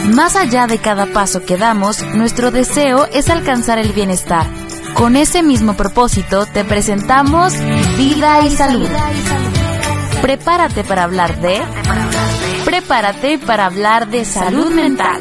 Más allá de cada paso que damos, nuestro deseo es alcanzar el bienestar. Con ese mismo propósito, te presentamos Vida y Salud. Prepárate para hablar de... Prepárate para hablar de salud mental.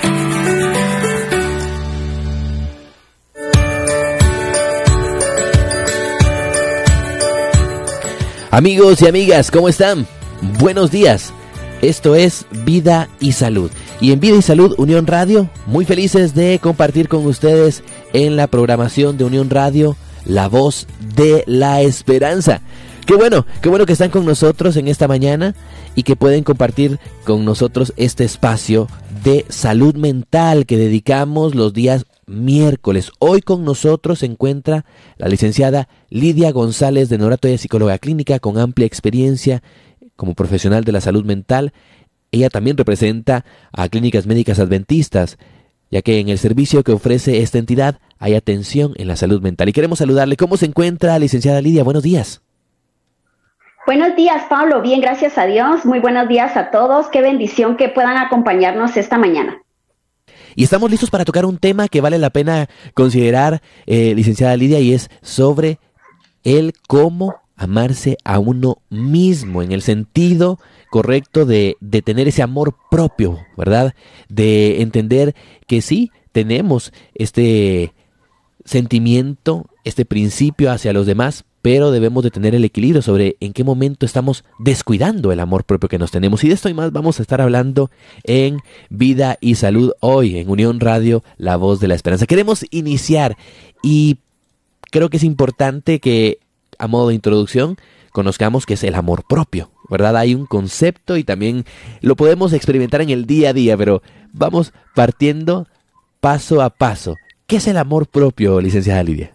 Amigos y amigas, ¿cómo están? Buenos días. Esto es Vida y Salud. Y en Vida y Salud, Unión Radio, muy felices de compartir con ustedes en la programación de Unión Radio, la voz de la esperanza. Qué bueno que están con nosotros en esta mañana y que pueden compartir con nosotros este espacio de salud mental que dedicamos los días miércoles. Hoy con nosotros se encuentra la licenciada Lidia González de Norato, ella es psicóloga clínica con amplia experiencia como profesional de la salud mental. Ella también representa a Clínicas Médicas Adventistas, ya que en el servicio que ofrece esta entidad hay atención en la salud mental. Y queremos saludarle. ¿Cómo se encuentra, licenciada Lidia? Buenos días. Buenos días, Pablo. Bien, gracias a Dios. Muy buenos días a todos. Qué bendición que puedan acompañarnos esta mañana. Y estamos listos para tocar un tema que vale la pena considerar, licenciada Lidia, y es sobre el cómo amarse a uno mismo, en el sentido correcto de tener ese amor propio, ¿verdad? De entender que sí, tenemos este sentimiento, este principio hacia los demás, pero debemos de tener el equilibrio sobre en qué momento estamos descuidando el amor propio que nos tenemos. Y de esto y más vamos a estar hablando en Vida y Salud hoy, en Unión Radio, la voz de la esperanza. Queremos iniciar y creo que es importante que, a modo de introducción, conozcamos qué es el amor propio, ¿verdad? Hay un concepto y también lo podemos experimentar en el día a día, pero vamos partiendo paso a paso. ¿Qué es el amor propio, licenciada Lidia?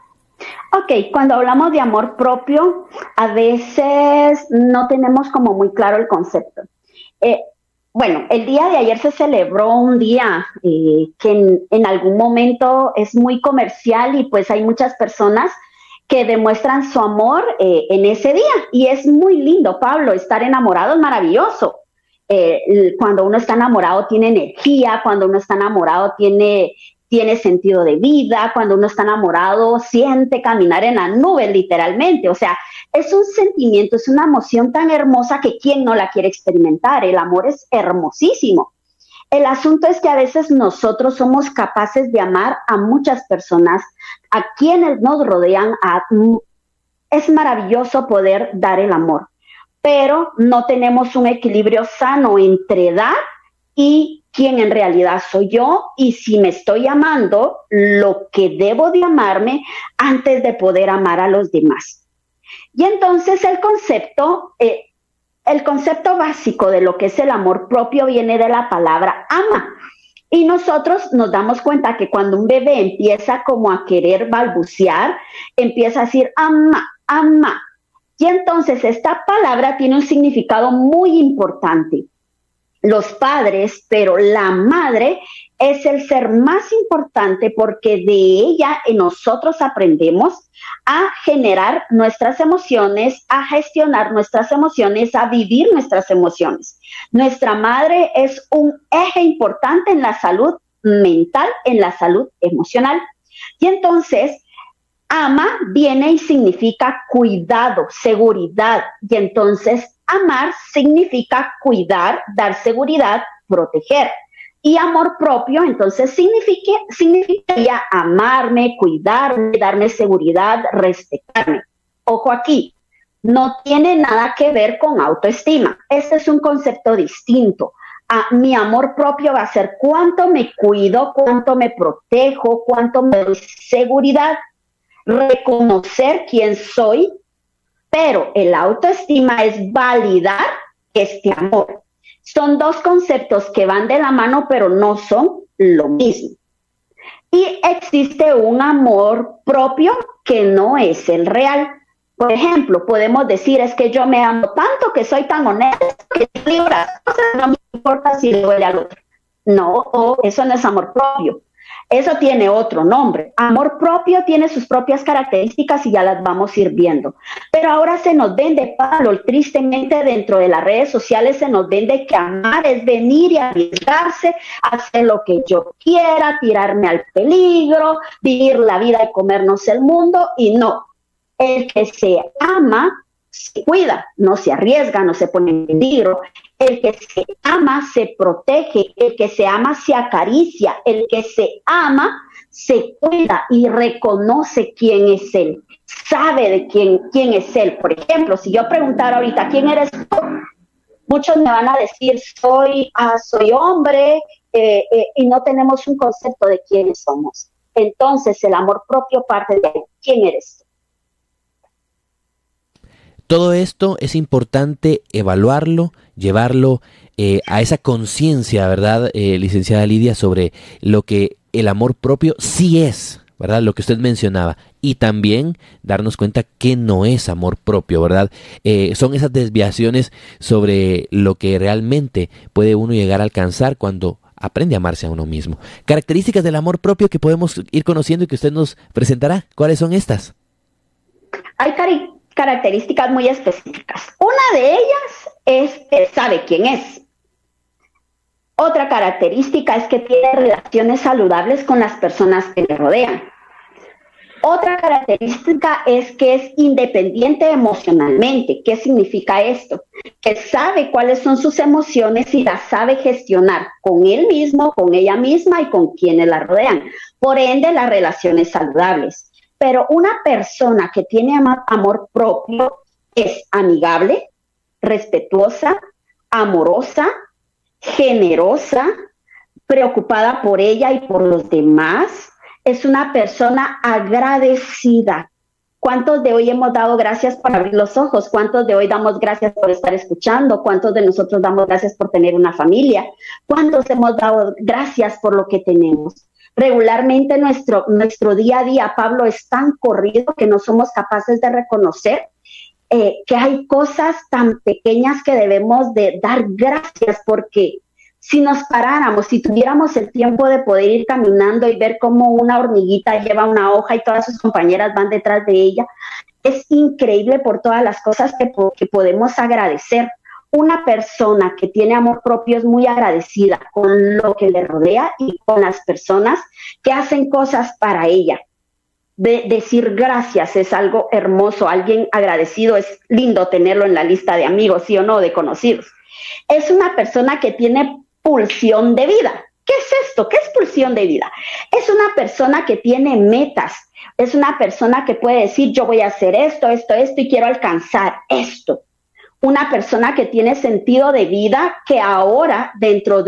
Ok, cuando hablamos de amor propio, a veces no tenemos como muy claro el concepto. Bueno, el día de ayer se celebró un día que en algún momento es muy comercial y pues hay muchas personas que demuestran su amor en ese día. Y es muy lindo, Pablo, estar enamorado es maravilloso. Cuando uno está enamorado tiene energía, cuando uno está enamorado tiene sentido de vida, cuando uno está enamorado siente caminar en las nubes, literalmente. O sea, es un sentimiento, es una emoción tan hermosa que quién no la quiere experimentar. El amor es hermosísimo. El asunto es que a veces nosotros somos capaces de amar a muchas personas, a quienes nos rodean. Es maravilloso poder dar el amor, pero no tenemos un equilibrio sano entre dar y quién en realidad soy yo, y si me estoy amando lo que debo de amarme antes de poder amar a los demás. Y entonces el concepto básico de lo que es el amor propio viene de la palabra ama. Y nosotros nos damos cuenta que cuando un bebé empieza como a querer balbucear, empieza a decir ama, ama. Y entonces esta palabra tiene un significado muy importante. Los padres, pero la madre es el ser más importante porque de ella nosotros aprendemos a generar nuestras emociones, a gestionar nuestras emociones, a vivir nuestras emociones. Nuestra madre es un eje importante en la salud mental, en la salud emocional. Y entonces, ama viene y significa cuidado, seguridad. Y entonces, amar significa cuidar, dar seguridad, proteger. Y amor propio, entonces, significaría amarme, cuidarme, darme seguridad, respetarme. Ojo aquí, no tiene nada que ver con autoestima. Este es un concepto distinto. Mi amor propio va a ser cuánto me cuido, cuánto me protejo, cuánto me doy seguridad, reconocer quién soy. Pero el autoestima es validar este amor. Son dos conceptos que van de la mano, pero no son lo mismo. Y existe un amor propio que no es el real. Por ejemplo, podemos decir, es que yo me amo tanto, que soy tan honesto, que digo las cosas, no me importa si le duele al otro. No, eso no es amor propio. Eso tiene otro nombre. Amor propio tiene sus propias características y ya las vamos a ir viendo. Pero ahora se nos vende, Pablo, tristemente dentro de las redes sociales se nos vende que amar es venir y arriesgarse, hacer lo que yo quiera, tirarme al peligro, vivir la vida y comernos el mundo. Y no, el que se ama se cuida, no se arriesga, no se pone en peligro. El que se ama se protege, el que se ama se acaricia, el que se ama se cuida y reconoce quién es él, sabe de quién es él. Por ejemplo, si yo preguntara ahorita, ¿quién eres tú? Muchos me van a decir, soy hombre, y no tenemos un concepto de quiénes somos. Entonces, el amor propio parte de ahí. ¿Quién eres tú? Todo esto es importante evaluarlo, llevarlo a esa conciencia, ¿verdad, licenciada Lidia, sobre lo que el amor propio sí es, ¿verdad? Lo que usted mencionaba. Y también darnos cuenta que no es amor propio, ¿verdad? Son esas desviaciones sobre lo que realmente puede uno llegar a alcanzar cuando aprende a amarse a uno mismo. Características del amor propio que podemos ir conociendo y que usted nos presentará. ¿Cuáles son estas? Hay características muy específicas. Una de ellas es que sabe quién es. Otra característica es que tiene relaciones saludables con las personas que le rodean. Otra característica es que es independiente emocionalmente. ¿Qué significa esto? Que sabe cuáles son sus emociones y las sabe gestionar con él mismo, con ella misma y con quienes la rodean. Por ende, las relaciones saludables. Pero una persona que tiene amor propio es amigable, respetuosa, amorosa, generosa, preocupada por ella y por los demás. Es una persona agradecida. ¿Cuántos de hoy hemos dado gracias por abrir los ojos? ¿Cuántos de hoy damos gracias por estar escuchando? ¿Cuántos de nosotros damos gracias por tener una familia? ¿Cuántos hemos dado gracias por lo que tenemos? Regularmente nuestro día a día, Pablo, es tan corrido que no somos capaces de reconocer que hay cosas tan pequeñas que debemos de dar gracias, porque si nos paráramos, si tuviéramos el tiempo de poder ir caminando y ver cómo una hormiguita lleva una hoja y todas sus compañeras van detrás de ella, es increíble por todas las cosas que podemos agradecer. Una persona que tiene amor propio es muy agradecida con lo que le rodea y con las personas que hacen cosas para ella. Decir gracias es algo hermoso. Alguien agradecido es lindo tenerlo en la lista de amigos, ¿sí o no?, de conocidos. Es una persona que tiene pulsión de vida. ¿Qué es esto? ¿Qué es pulsión de vida? Es una persona que tiene metas. Es una persona que puede decir, yo voy a hacer esto y quiero alcanzar esto. Una persona que tiene sentido de vida, que ahora dentro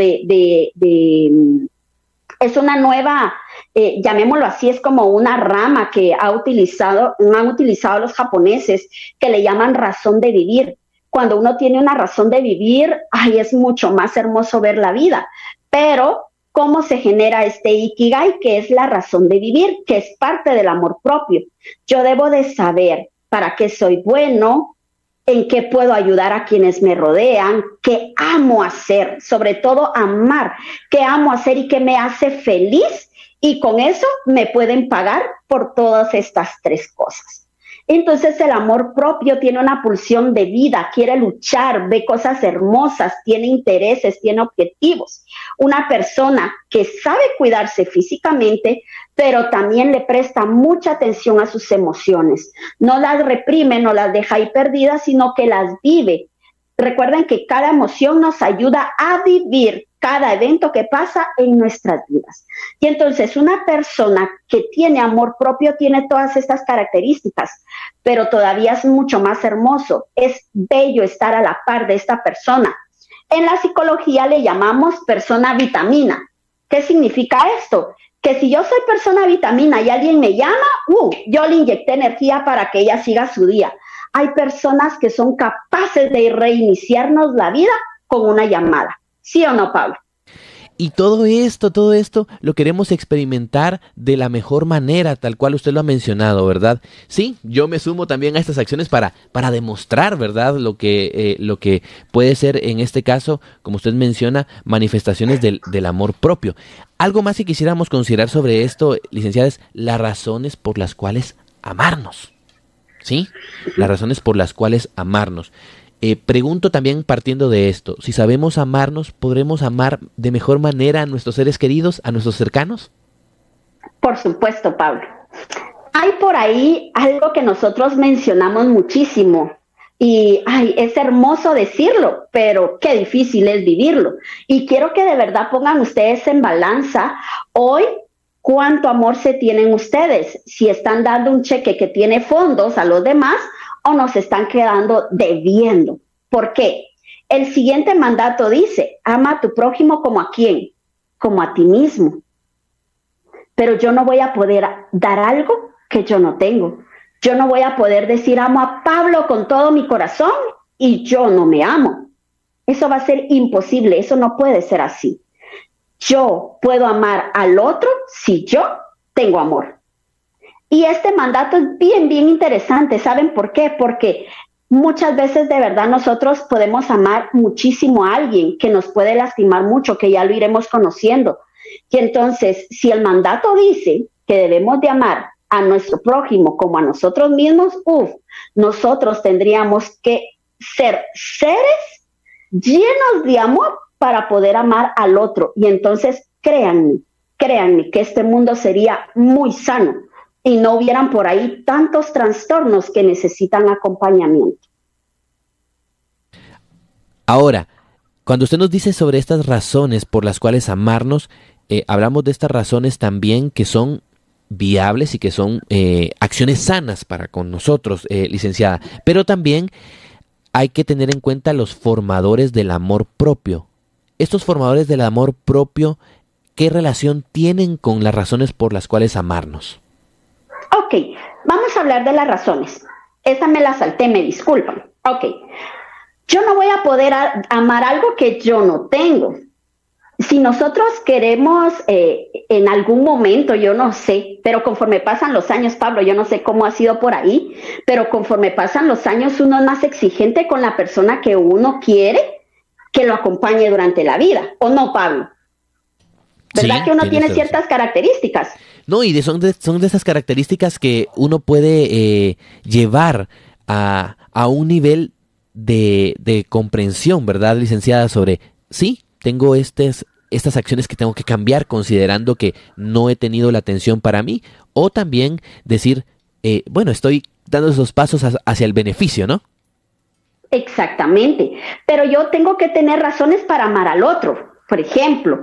es una nueva, llamémoslo así, es como una rama que han utilizado los japoneses, que le llaman razón de vivir. Cuando uno tiene una razón de vivir, es mucho más hermoso ver la vida. Pero, ¿cómo se genera este Ikigai? Que es la razón de vivir, que es parte del amor propio. Yo debo de saber para qué soy bueno, en qué puedo ayudar a quienes me rodean, qué amo hacer, sobre todo amar, qué amo hacer y qué me hace feliz, y con eso me pueden pagar por todas estas tres cosas. Entonces el amor propio tiene una pulsión de vida, quiere luchar, ve cosas hermosas, tiene intereses, tiene objetivos. Una persona que sabe cuidarse físicamente, pero también le presta mucha atención a sus emociones. No las reprime, no las deja ahí perdidas, sino que las vive. Recuerden que cada emoción nos ayuda a vivir cada evento que pasa en nuestras vidas. Y entonces una persona que tiene amor propio tiene todas estas características, pero todavía es mucho más hermoso. Es bello estar a la par de esta persona. En la psicología le llamamos persona vitamina. ¿Qué significa esto? Que si yo soy persona vitamina y alguien me llama, yo le inyecté energía para que ella siga su día. Hay personas que son capaces de reiniciarnos la vida con una llamada. ¿Sí o no, Pablo? Y todo esto lo queremos experimentar de la mejor manera, tal cual usted lo ha mencionado, ¿verdad? Sí, yo me sumo también a estas acciones para demostrar, ¿verdad? Lo que puede ser, en este caso, como usted menciona, manifestaciones del amor propio. Algo más que quisiéramos considerar sobre esto, licenciada, es las razones por las cuales amarnos. ¿Sí? Las razones por las cuales amarnos. Pregunto también partiendo de esto, si sabemos amarnos, ¿podremos amar de mejor manera a nuestros seres queridos, a nuestros cercanos? Por supuesto, Pablo. Hay por ahí algo que nosotros mencionamos muchísimo y es hermoso decirlo, pero qué difícil es vivirlo. Y quiero que de verdad pongan ustedes en balanza hoy cuánto amor se tienen ustedes, si están dando un cheque que tiene fondos a los demás o nos están quedando debiendo. ¿Por qué? El siguiente mandato dice, ama a tu prójimo como a quién, como a ti mismo. Pero yo no voy a poder dar algo que yo no tengo. Yo no voy a poder decir amo a Pablo con todo mi corazón y yo no me amo. Eso va a ser imposible, eso no puede ser así. Yo puedo amar al otro si yo tengo amor. Y este mandato es bien interesante. ¿Saben por qué? Porque muchas veces de verdad nosotros podemos amar muchísimo a alguien que nos puede lastimar mucho, que ya lo iremos conociendo. Y entonces, si el mandato dice que debemos de amar a nuestro prójimo como a nosotros mismos, nosotros tendríamos que ser seres llenos de amor para poder amar al otro. Y entonces, créanme que este mundo sería muy sano y no hubieran por ahí tantos trastornos que necesitan acompañamiento. Ahora, cuando usted nos dice sobre estas razones por las cuales amarnos, hablamos de estas razones también que son viables y que son acciones sanas para con nosotros, licenciada. Pero también hay que tener en cuenta los formadores del amor propio. Estos formadores del amor propio, ¿qué relación tienen con las razones por las cuales amarnos? Ok, vamos a hablar de las razones. Esta me la salté, me disculpan. Ok, yo no voy a poder amar algo que yo no tengo. Si nosotros queremos en algún momento, yo no sé, pero conforme pasan los años, Pablo, yo no sé cómo ha sido por ahí, pero conforme pasan los años uno es más exigente con la persona que uno quiere que lo acompañe durante la vida, ¿o no, Pablo? ¿Verdad Sí, que uno tiene razón. ciertas características? No, y son de esas características que uno puede llevar a un nivel de comprensión, ¿verdad, licenciada? Sobre, sí, tengo estas acciones que tengo que cambiar considerando que no he tenido la atención para mí, o también decir, bueno, estoy dando esos pasos hacia el beneficio, ¿no? Exactamente, pero yo tengo que tener razones para amar al otro. Por ejemplo,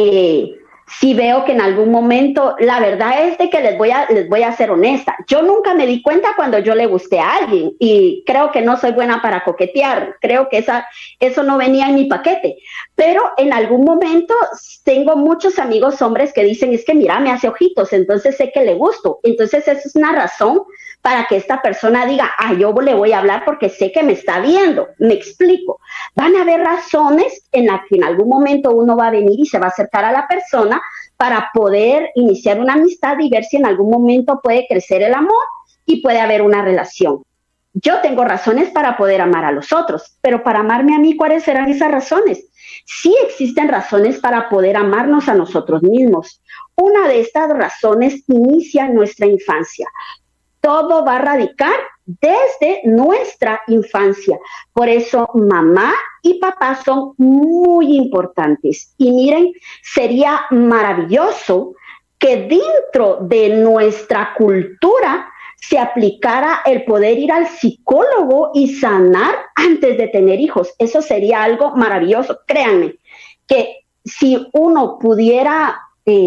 si veo que en algún momento, la verdad es de que les voy a ser honesta, yo nunca me di cuenta cuando yo le gusté a alguien y creo que no soy buena para coquetear, creo que eso no venía en mi paquete, pero en algún momento tengo muchos amigos hombres que dicen, es que mira, me hace ojitos, entonces sé que le gusto, entonces esa es una razón para que esta persona diga, yo le voy a hablar porque sé que me está viendo. Me explico. Van a haber razones en las que en algún momento uno va a venir y se va a acercar a la persona para poder iniciar una amistad y ver si en algún momento puede crecer el amor y puede haber una relación. Yo tengo razones para poder amar a los otros, pero para amarme a mí, ¿cuáles serán esas razones? Sí existen razones para poder amarnos a nosotros mismos. Una de estas razones inicia en nuestra infancia. Todo va a radicar desde nuestra infancia. Por eso mamá y papá son muy importantes. Y miren, sería maravilloso que dentro de nuestra cultura se aplicara el poder ir al psicólogo y sanar antes de tener hijos. Eso sería algo maravilloso. Créanme que si uno pudiera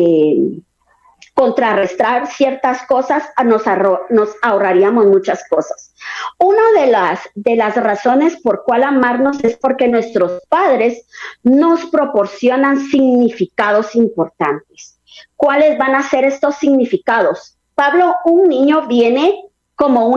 contrarrestar ciertas cosas, nos ahorraríamos muchas cosas. Una de las razones por cuál amarnos es porque nuestros padres nos proporcionan significados importantes. ¿Cuáles van a ser estos significados? Pablo, un niño viene como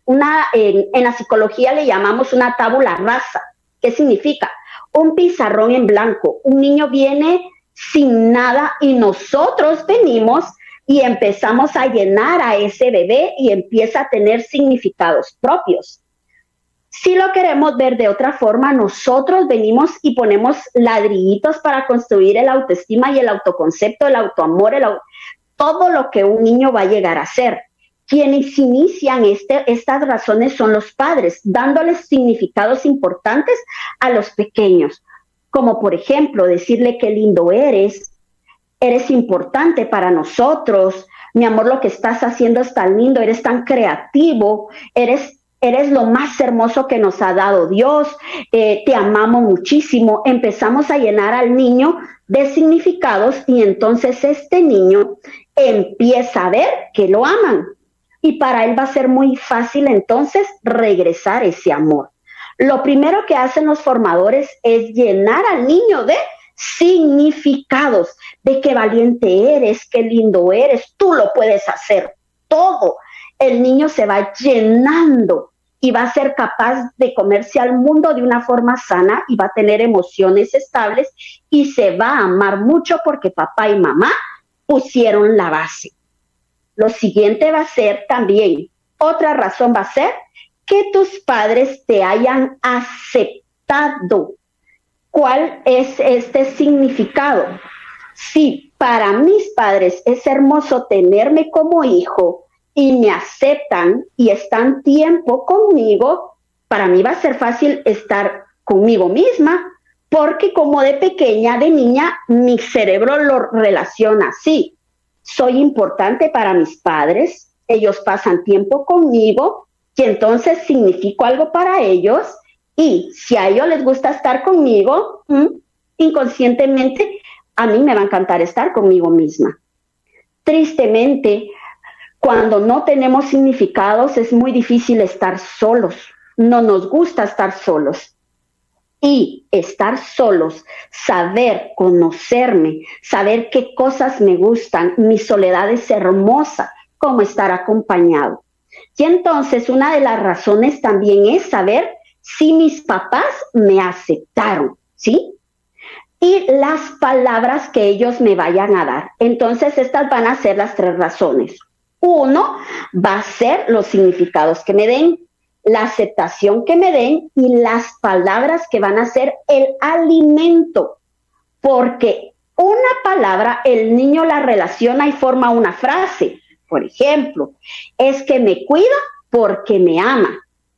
en la psicología le llamamos una tabula rasa. ¿Qué significa? Un pizarrón en blanco. Un niño viene sin nada, y nosotros venimos y empezamos a llenar a ese bebé y empieza a tener significados propios. Si lo queremos ver de otra forma, nosotros venimos y ponemos ladrillitos para construir el autoestima y el autoconcepto, el autoamor, todo lo que un niño va a llegar a ser. Quienes inician estas razones son los padres, dándoles significados importantes a los pequeños, como por ejemplo decirle qué lindo eres importante para nosotros, mi amor, lo que estás haciendo es tan lindo, eres tan creativo, eres lo más hermoso que nos ha dado Dios, te amamos muchísimo. Empezamos a llenar al niño de significados y entonces este niño empieza a ver que lo aman. Y para él va a ser muy fácil entonces regresar ese amor. Lo primero que hacen los formadores es llenar al niño de significados, de qué valiente eres, qué lindo eres, tú lo puedes hacer todo. El niño se va llenando y va a ser capaz de comerse al mundo de una forma sana y va a tener emociones estables y se va a amar mucho porque papá y mamá pusieron la base. Lo siguiente va a ser también, otra razón va a ser que tus padres te hayan aceptado. ¿Cuál es este significado? Si para mis padres es hermoso tenerme como hijo y me aceptan y están tiempo conmigo, para mí va a ser fácil estar conmigo misma, porque como de pequeña, de niña, mi cerebro lo relaciona así. Soy importante para mis padres, ellos pasan tiempo conmigo y entonces significo algo para ellos, y si a ellos les gusta estar conmigo, inconscientemente a mí me va a encantar estar conmigo misma. Tristemente, cuando no tenemos significados es muy difícil estar solos, no nos gusta estar solos. Y estar solos, saber conocerme, saber qué cosas me gustan, mi soledad es hermosa, como estar acompañado. Y entonces una de las razones también es saber si mis papás me aceptaron, ¿sí? Y las palabras que ellos me vayan a dar. Entonces estas van a ser las 3 razones. 1 va a ser los significados que me den, la aceptación que me den y las palabras que van a ser el alimento, porque una palabra el niño la relaciona y forma una frase. Por ejemplo, es que me cuida porque me ama,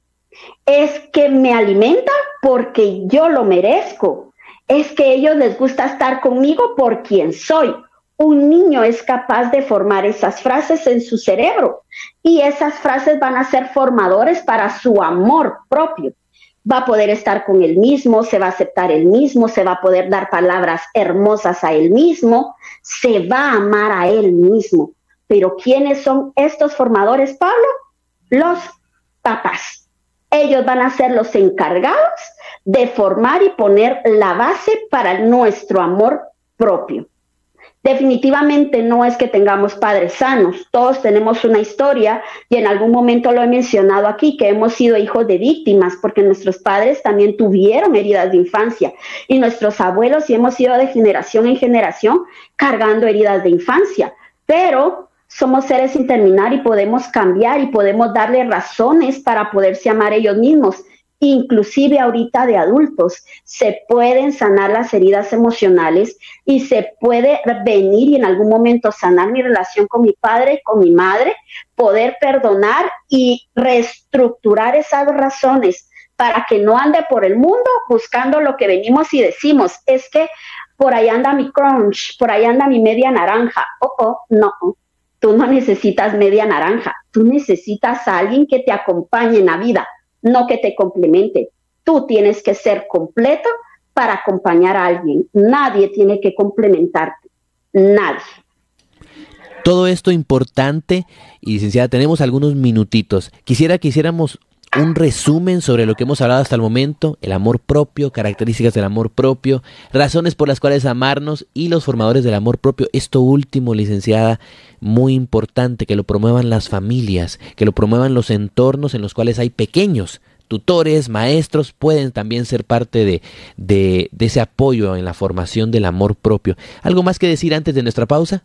es que me alimenta porque yo lo merezco, es que a ellos les gusta estar conmigo por quien soy. Un niño es capaz de formar esas frases en su cerebro y esas frases van a ser formadores para su amor propio. Va a poder estar con él mismo, se va a aceptar él mismo, se va a poder dar palabras hermosas a él mismo, se va a amar a él mismo. Pero ¿quiénes son estos formadores, Pablo? Los papás. Ellos van a ser los encargados de formar y poner la base para nuestro amor propio. Definitivamente no es que tengamos padres sanos, todos tenemos una historia y en algún momento lo he mencionado aquí, que hemos sido hijos de víctimas porque nuestros padres también tuvieron heridas de infancia y nuestros abuelos y hemos ido de generación en generación cargando heridas de infancia, pero somos seres sin terminar y podemos cambiar y podemos darle razones para poderse amar ellos mismos. Inclusive ahorita de adultos, se pueden sanar las heridas emocionales y se puede venir y en algún momento sanar mi relación con mi padre, con mi madre, poder perdonar y reestructurar esas razones para que no ande por el mundo buscando lo que venimos y decimos, es que por ahí anda mi crunch, por ahí anda mi media naranja. No, tú no necesitas media naranja, tú necesitas a alguien que te acompañe en la vida, no que te complemente. Tú tienes que ser completo para acompañar a alguien. Nadie tiene que complementarte. Nadie. Todo esto importante y licenciada, tenemos algunos minutitos. Quisiera que hiciéramos un resumen sobre lo que hemos hablado hasta el momento, el amor propio, características del amor propio, razones por las cuales amarnos y los formadores del amor propio. Esto último, licenciada, muy importante, que lo promuevan las familias, que lo promuevan los entornos en los cuales hay pequeños. tutores, maestros pueden también ser parte de ese apoyo en la formación del amor propio. ¿Algo más que decir antes de nuestra pausa?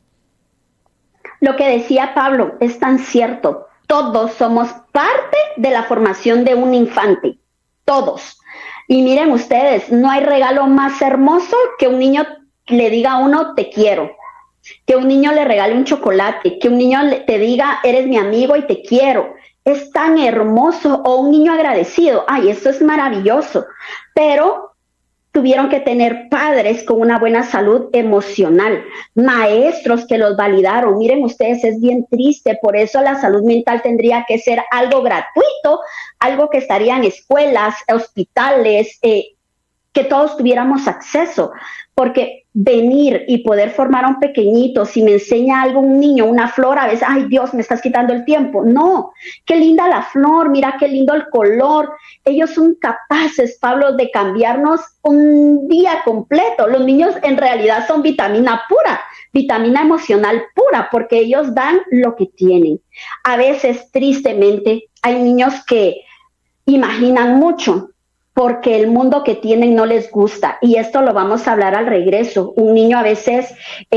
Lo que decía Pablo es tan cierto. Todos somos parte de la formación de un infante. Todos. Y miren ustedes, no hay regalo más hermoso que un niño le diga a uno, te quiero. Que un niño le regale un chocolate. Que un niño te diga, eres mi amigo y te quiero. Es tan hermoso. O un niño agradecido. Ay, eso es maravilloso. Pero tuvieron que tener padres con una buena salud emocional, maestros que los validaron. Miren ustedes, es bien triste, por eso la salud mental tendría que ser algo gratuito, algo que estaría en escuelas, hospitales, que todos tuviéramos acceso, porque venir y poder formar a un pequeñito, si me enseña algo un niño, una flor, a veces, ay Dios, me estás quitando el tiempo. No, qué linda la flor, mira qué lindo el color. Ellos son capaces, Pablo, de cambiarnos un día completo. Los niños en realidad son vitamina pura, vitamina emocional pura, porque ellos dan lo que tienen. A veces, tristemente, hay niños que imaginan mucho, porque el mundo que tienen no les gusta, y esto lo vamos a hablar al regreso. Un niño a veces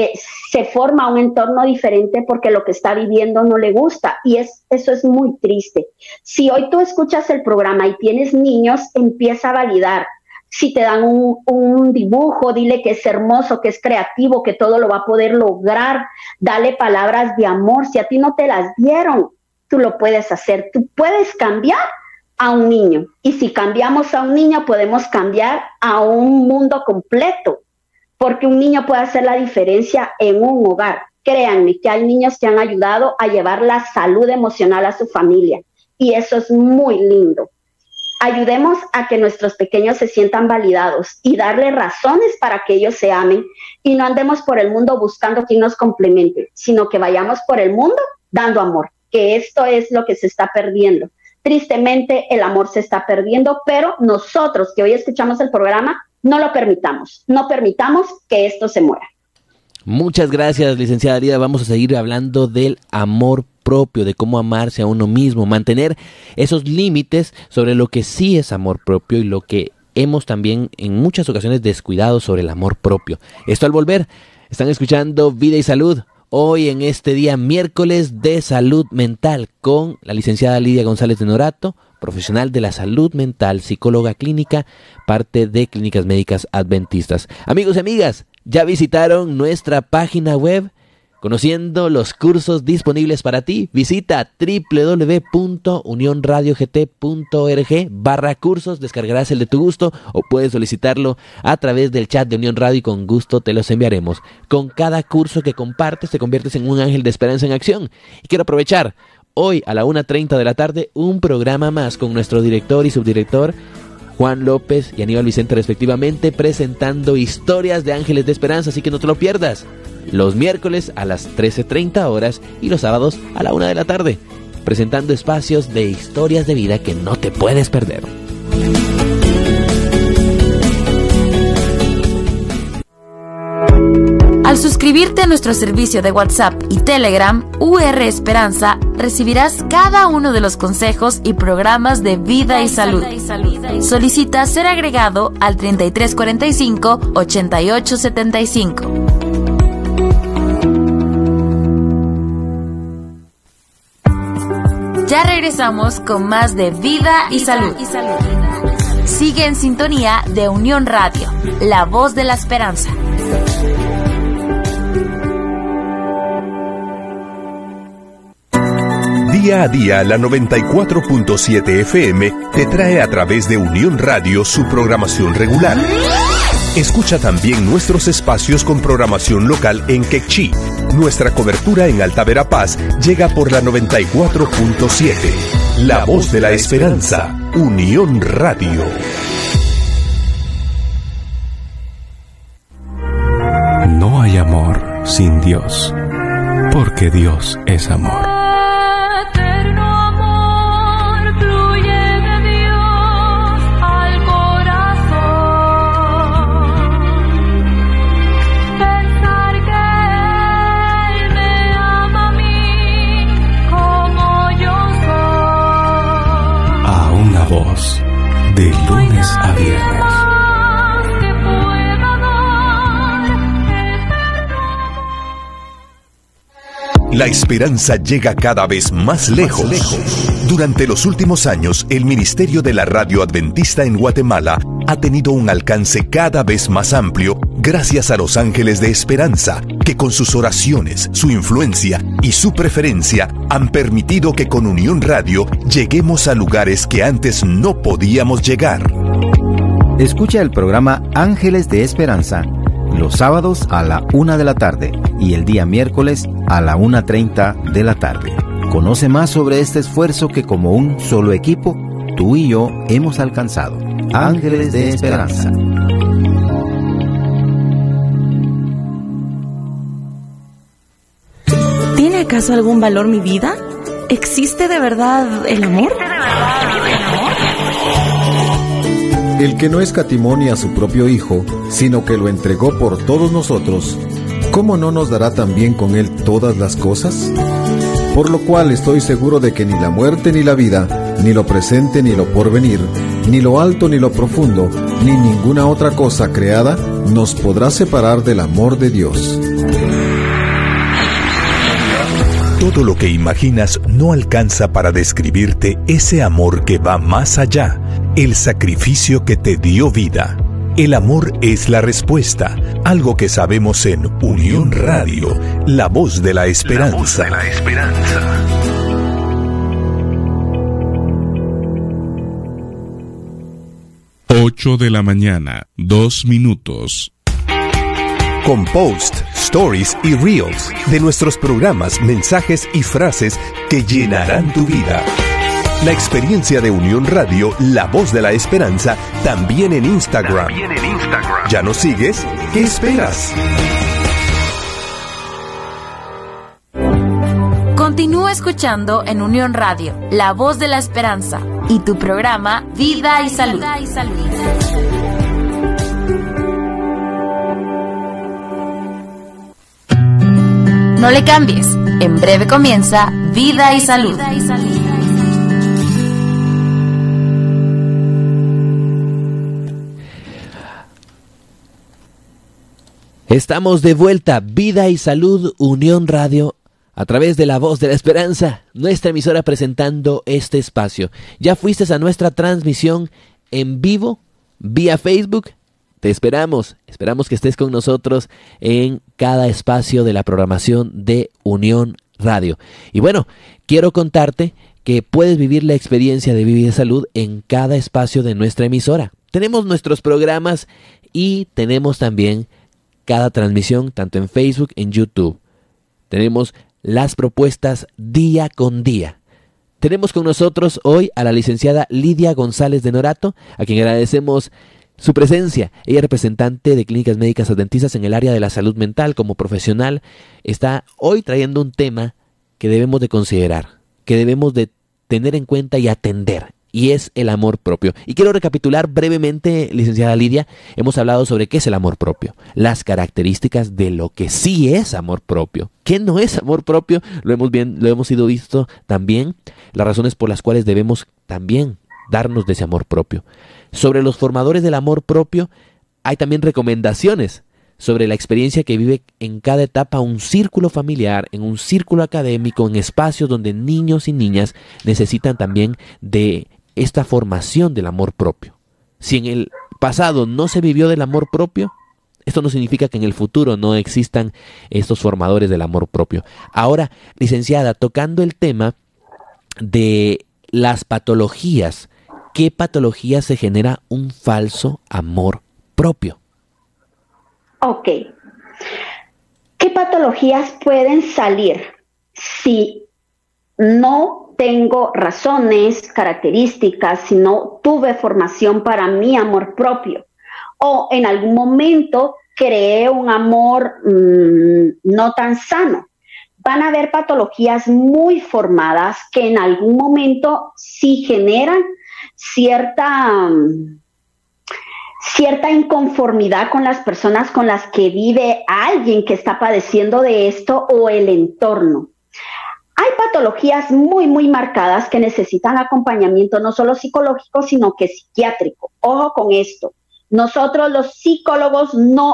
se forma un entorno diferente porque lo que está viviendo no le gusta, y eso es muy triste. Si hoy tú escuchas el programa y tienes niños, empieza a validar. Si te dan un dibujo, dile que es hermoso, que es creativo, que todo lo va a poder lograr. Dale palabras de amor. Si a ti no te las dieron, tú lo puedes hacer. Tú puedes cambiar a un niño, y si cambiamos a un niño podemos cambiar a un mundo completo, porque un niño puede hacer la diferencia en un hogar. Créanme que hay niños que han ayudado a llevar la salud emocional a su familia, y eso es muy lindo. Ayudemos a que nuestros pequeños se sientan validados y darle razones para que ellos se amen, y no andemos por el mundo buscando quien nos complemente, sino que vayamos por el mundo dando amor, que esto es lo que se está perdiendo. Tristemente, el amor se está perdiendo, pero nosotros que hoy escuchamos el programa, no lo permitamos. No permitamos que esto se muera. Muchas gracias, licenciada Lida. Vamos a seguir hablando del amor propio, de cómo amarse a uno mismo, mantener esos límites sobre lo que sí es amor propio y lo que hemos también en muchas ocasiones descuidado sobre el amor propio. Esto al volver, están escuchando Vida y Salud. Hoy en este día miércoles de salud mental con la licenciada Lidia González de Norato, profesional de la salud mental, psicóloga clínica, parte de Clínicas Médicas Adventistas. Amigos y amigas, ¿ya visitaron nuestra página web? Conociendo los cursos disponibles para ti, visita www.unionradiogt.org/cursos, descargarás el de tu gusto o puedes solicitarlo a través del chat de Unión Radio y con gusto te los enviaremos. Con cada curso que compartes te conviertes en un ángel de esperanza en acción. Y quiero aprovechar hoy a la 1:30 de la tarde un programa más con nuestro director y subdirector Juan López y Aníbal Vicente respectivamente, presentando historias de ángeles de esperanza, así que no te lo pierdas. Los miércoles a las 13:30 horas y los sábados a la 1 de la tarde, presentando espacios de historias de vida que no te puedes perder. Al suscribirte a nuestro servicio de WhatsApp y Telegram, UR Esperanza, recibirás cada uno de los consejos y programas de Vida y Salud. Solicita ser agregado al 3345-8875. Ya regresamos con más de Vida y Salud. Sigue en sintonía de Unión Radio, la voz de la esperanza. Día a día, la 94.7 FM te trae a través de Unión Radio su programación regular. Escucha también nuestros espacios con programación local en Quechí. Nuestra cobertura en Alta Verapaz llega por la 94.7. La voz de la esperanza, Unión Radio. No hay amor sin Dios, porque Dios es amor. Voz de lunes a viernes. La esperanza llega cada vez más lejos. Durante los últimos años, el Ministerio de la Radio Adventista en Guatemala ha tenido un alcance cada vez más amplio gracias a los Ángeles de Esperanza, que con sus oraciones, su influencia y su preferencia han permitido que con Unión Radio lleguemos a lugares que antes no podíamos llegar. Escucha el programa Ángeles de Esperanza los sábados a la 1 de la tarde y el día miércoles a la 1:30 de la tarde. Conoce más sobre este esfuerzo que como un solo equipo, tú y yo hemos alcanzado. Ángeles de Esperanza. ¿Tiene acaso algún valor mi vida? ¿Existe de verdad el amor? El que no escatimó a su propio Hijo, sino que lo entregó por todos nosotros, ¿cómo no nos dará también con Él todas las cosas? Por lo cual estoy seguro de que ni la muerte ni la vida, ni lo presente ni lo porvenir, ni lo alto ni lo profundo, ni ninguna otra cosa creada, nos podrá separar del amor de Dios. Todo lo que imaginas no alcanza para describirte ese amor que va más allá, el sacrificio que te dio vida. El amor es la respuesta, algo que sabemos en Unión Radio, la voz de la esperanza. La voz de la esperanza. Ocho de la mañana, 2 minutos. Con post, stories y reels de nuestros programas, mensajes y frases que llenarán tu vida. La experiencia de Unión Radio, la voz de la esperanza, también en Instagram. ¿Ya nos sigues? ¿Qué esperas? Continúa escuchando en Unión Radio, la voz de la esperanza, y tu programa Vida y Salud. No le cambies, en breve comienza Vida y Salud. Estamos de vuelta, Vida y Salud, Unión Radio, a través de la voz de la esperanza, nuestra emisora presentando este espacio. ¿Ya fuiste a nuestra transmisión en vivo, vía Facebook? Te esperamos que estés con nosotros en cada espacio de la programación de Unión Radio. Y bueno, quiero contarte que puedes vivir la experiencia de Vida y Salud en cada espacio de nuestra emisora. Tenemos nuestros programas y tenemos también cada transmisión, tanto en Facebook, en YouTube. Tenemos las propuestas día con día. Tenemos con nosotros hoy a la licenciada Lidia González de Norato, a quien agradecemos su presencia. Ella es representante de Clínicas Médicas Adventistas en el área de la salud mental. Como profesional, está hoy trayendo un tema que debemos de considerar, que debemos de tener en cuenta y atender, y es el amor propio. Y quiero recapitular brevemente, licenciada Lidia. Hemos hablado sobre qué es el amor propio, las características de lo que sí es amor propio. ¿Qué no es amor propio? Lo hemos ido visto también, las razones por las cuales debemos también darnos de ese amor propio. Sobre los formadores del amor propio, hay también recomendaciones sobre la experiencia que vive en cada etapa un círculo familiar, en un círculo académico, en espacios donde niños y niñas necesitan también de esta formación del amor propio. Si en el pasado no se vivió del amor propio, esto no significa que en el futuro no existan estos formadores del amor propio. Ahora, licenciada, tocando el tema de las patologías, ¿qué patología se genera un falso amor propio? Ok. ¿Qué patologías pueden salir si no tengo razones, características, si no tuve formación para mi amor propio? O en algún momento creé un amor no tan sano. Van a haber patologías muy formadas que en algún momento sí generan cierta inconformidad con las personas con las que vive alguien que está padeciendo de esto o el entorno. Hay patologías muy, muy marcadas que necesitan acompañamiento no solo psicológico, sino que psiquiátrico. Ojo con esto. Nosotros los psicólogos no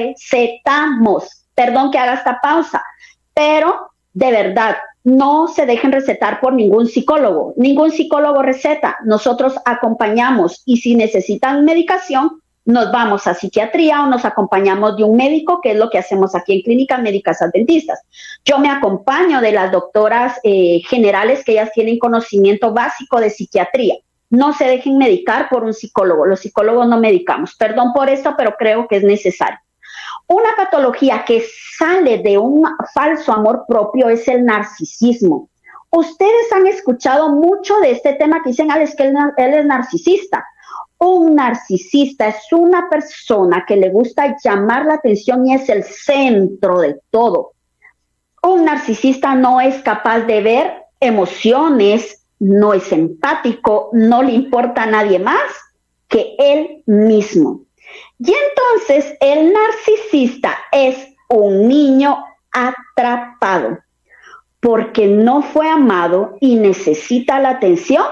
recetamos. Perdón que haga esta pausa, pero de verdad, no se dejen recetar por ningún psicólogo. Ningún psicólogo receta. Nosotros acompañamos y si necesitan medicación, nos vamos a psiquiatría o nos acompañamos de un médico, que es lo que hacemos aquí en Clínicas Médicas Adventistas. Yo me acompaño de las doctoras generales, que ellas tienen conocimiento básico de psiquiatría. No se dejen medicar por un psicólogo. Los psicólogos no medicamos. Perdón por esto, pero creo que es necesario. Una patología que sale de un falso amor propio es el narcisismo. Ustedes han escuchado mucho de este tema que dicen, es que él es narcisista. Un narcisista es una persona que le gusta llamar la atención y es el centro de todo. Un narcisista no es capaz de ver emociones, no es empático, no le importa a nadie más que él mismo. Y entonces el narcisista es un niño atrapado porque no fue amado y necesita la atención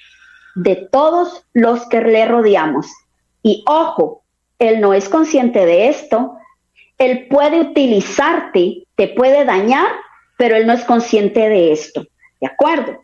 de todos los que le rodeamos. Y ojo, él no es consciente de esto. Él puede utilizarte, te puede dañar, pero él no es consciente de esto. ¿De acuerdo?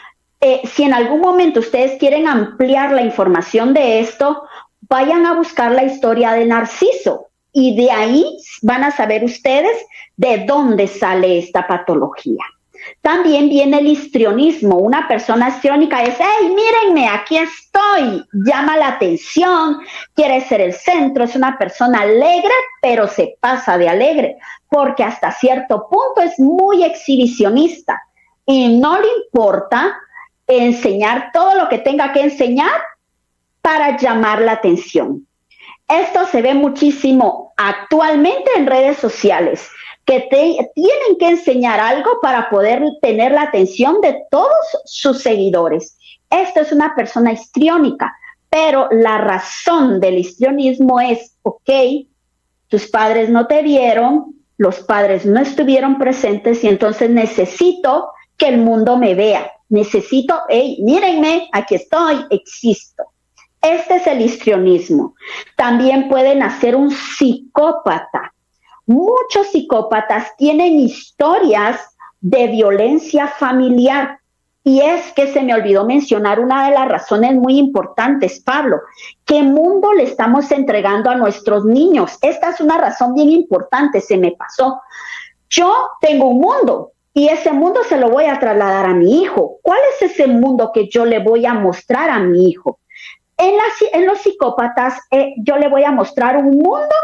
Si en algún momento ustedes quieren ampliar la información de esto, vayan a buscar la historia de Narciso y de ahí van a saber ustedes de dónde sale esta patología. También viene el histrionismo. Una persona histriónica es, ¡hey, mírenme, aquí estoy! Llama la atención, quiere ser el centro, es una persona alegre, pero se pasa de alegre, porque hasta cierto punto es muy exhibicionista y no le importa enseñar todo lo que tenga que enseñar para llamar la atención. Esto se ve muchísimo actualmente en redes sociales, que tienen que enseñar algo para poder tener la atención de todos sus seguidores. Esto es una persona histriónica, pero la razón del histrionismo es, ok, tus padres no te vieron, los padres no estuvieron presentes y entonces necesito que el mundo me vea. Necesito, hey, mírenme, aquí estoy, existo. Este es el histrionismo. También puede nacer un psicópata. Muchos psicópatas tienen historias de violencia familiar. Y es que se me olvidó mencionar una de las razones muy importantes, Pablo. ¿Qué mundo le estamos entregando a nuestros niños? Esta es una razón bien importante, se me pasó. Yo tengo un mundo y ese mundo se lo voy a trasladar a mi hijo. ¿Cuál es ese mundo que yo le voy a mostrar a mi hijo? En los psicópatas yo le voy a mostrar un mundo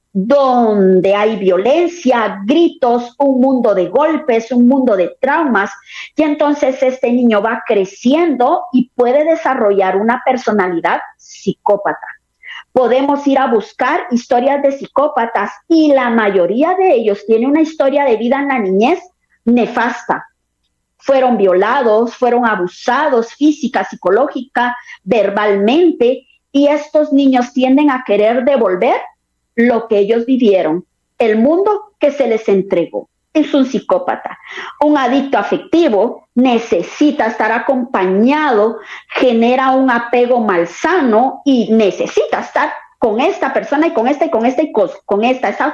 donde hay violencia, gritos, un mundo de golpes, un mundo de traumas, y entonces este niño va creciendo y puede desarrollar una personalidad psicópata. Podemos ir a buscar historias de psicópatas y la mayoría de ellos tiene una historia de vida en la niñez nefasta. Fueron violados, fueron abusados física, psicológica, verbalmente, y estos niños tienden a querer devolver lo que ellos vivieron, el mundo que se les entregó. Es un psicópata. Un adicto afectivo necesita estar acompañado, genera un apego malsano y necesita estar con esta persona y con esta y con esta y con esta.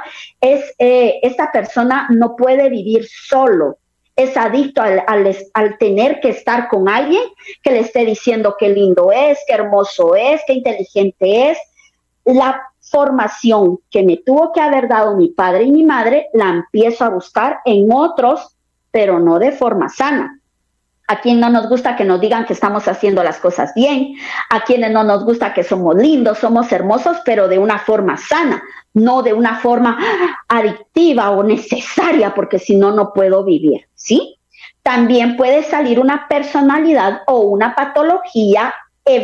Esta persona no puede vivir solo. Es adicto al tener que estar con alguien que le esté diciendo qué lindo es, qué hermoso es, qué inteligente es. La formación que me tuvo que haber dado mi padre y mi madre la empiezo a buscar en otros, pero no de forma sana. A quien no nos gusta que nos digan que estamos haciendo las cosas bien, a quienes no nos gusta que somos lindos, somos hermosos, pero de una forma sana, no de una forma adictiva o necesaria, porque si no, no puedo vivir, ¿sí? También puede salir una personalidad o una patología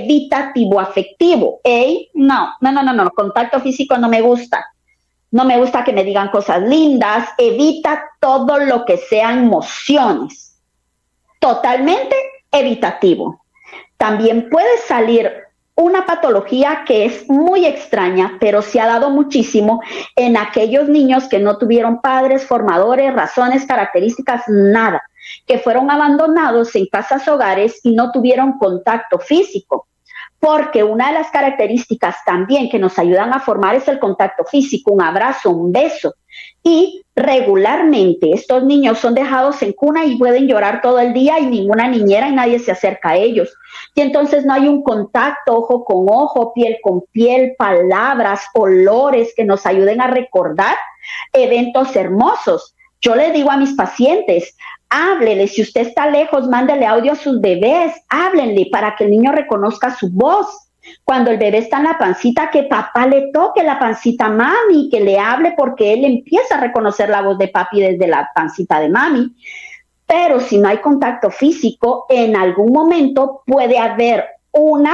evitativo-afectivo. No, contacto físico no me gusta. No me gusta que me digan cosas lindas. Evita todo lo que sean emociones. Totalmente evitativo. También puede salir una patología que es muy extraña, pero se ha dado muchísimo en aquellos niños que no tuvieron padres, formadores, razones, características, nada. que fueron abandonados en casas hogares y no tuvieron contacto físico. Porque una de las características también que nos ayudan a formar es el contacto físico, un abrazo, un beso. Y regularmente estos niños son dejados en cuna y pueden llorar todo el día y ninguna niñera y nadie se acerca a ellos. Y entonces no hay un contacto ojo con ojo, piel con piel, palabras, olores que nos ayuden a recordar eventos hermosos. Yo le digo a mis pacientes, háblele, si usted está lejos, mándele audio a sus bebés, háblenle para que el niño reconozca su voz. Cuando el bebé está en la pancita, que papá le toque la pancita a mami, que le hable porque él empieza a reconocer la voz de papi desde la pancita de mami. Pero si no hay contacto físico, en algún momento puede haber una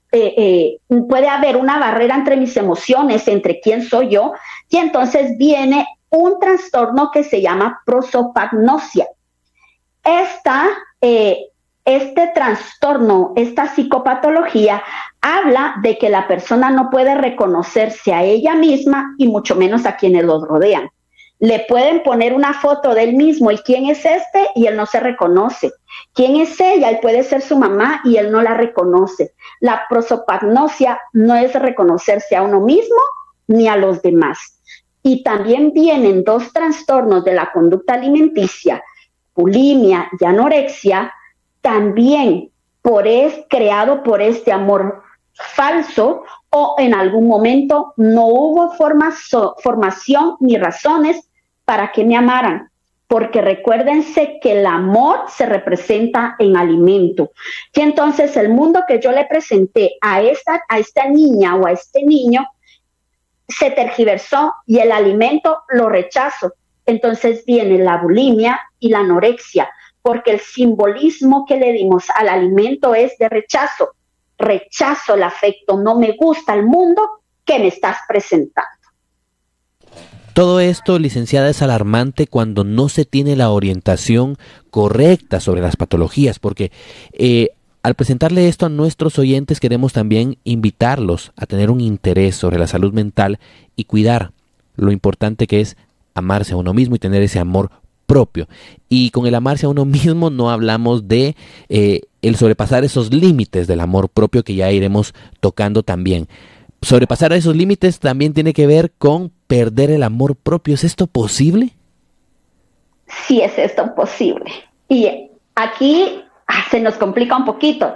barrera entre mis emociones, entre quién soy yo, y entonces viene un trastorno que se llama prosopagnosia. Este trastorno, esta psicopatología, habla de que la persona no puede reconocerse a ella misma y mucho menos a quienes los rodean. Le pueden poner una foto de él mismo y quién es este y él no se reconoce. ¿Quién es ella? Él puede ser su mamá y él no la reconoce. La prosopagnosia no es reconocerse a uno mismo ni a los demás. Y también vienen dos trastornos de la conducta alimenticia, bulimia y anorexia, también creado por este amor falso, o en algún momento no hubo formación ni razones para que me amaran, porque recuérdense que el amor se representa en alimento. Y entonces el mundo que yo le presenté a esta niña o a este niño se tergiversó y el alimento lo rechazo. Entonces viene la bulimia y la anorexia, porque el simbolismo que le dimos al alimento es de rechazo. Rechazo el afecto, no me gusta el mundo que me estás presentando. Todo esto, licenciada, es alarmante cuando no se tiene la orientación correcta sobre las patologías, porque al presentarle esto a nuestros oyentes queremos también invitarlos a tener un interés sobre la salud mental y cuidar lo importante que es amarse a uno mismo y tener ese amor propio. Y con el amarse a uno mismo no hablamos de el sobrepasar esos límites del amor propio, que ya iremos tocando también. Sobrepasar esos límites también tiene que ver con perder el amor propio. ¿Es esto posible? Sí, es esto posible. Y aquí se nos complica un poquito.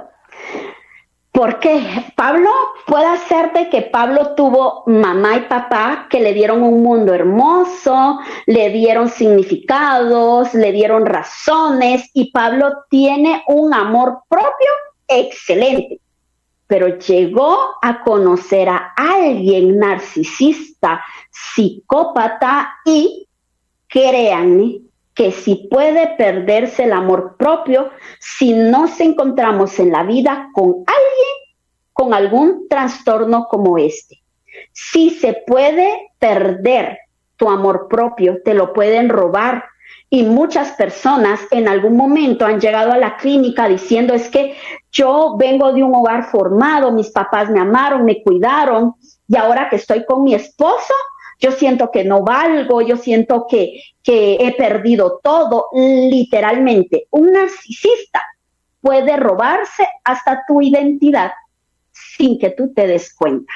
Porque Pablo, puede ser de que Pablo tuvo mamá y papá que le dieron un mundo hermoso, le dieron significados, le dieron razones, y Pablo tiene un amor propio excelente. Pero llegó a conocer a alguien narcisista, psicópata, y créanme que si puede perderse el amor propio si no nos encontramos en la vida con alguien con algún trastorno como este. Sí se puede perder tu amor propio, te lo pueden robar. Y muchas personas en algún momento han llegado a la clínica diciendo, es que yo vengo de un hogar formado, mis papás me amaron, me cuidaron, y ahora que estoy con mi esposo, yo siento que no valgo, yo siento que he perdido todo. Literalmente, un narcisista puede robarse hasta tu identidad sin que tú te des cuenta.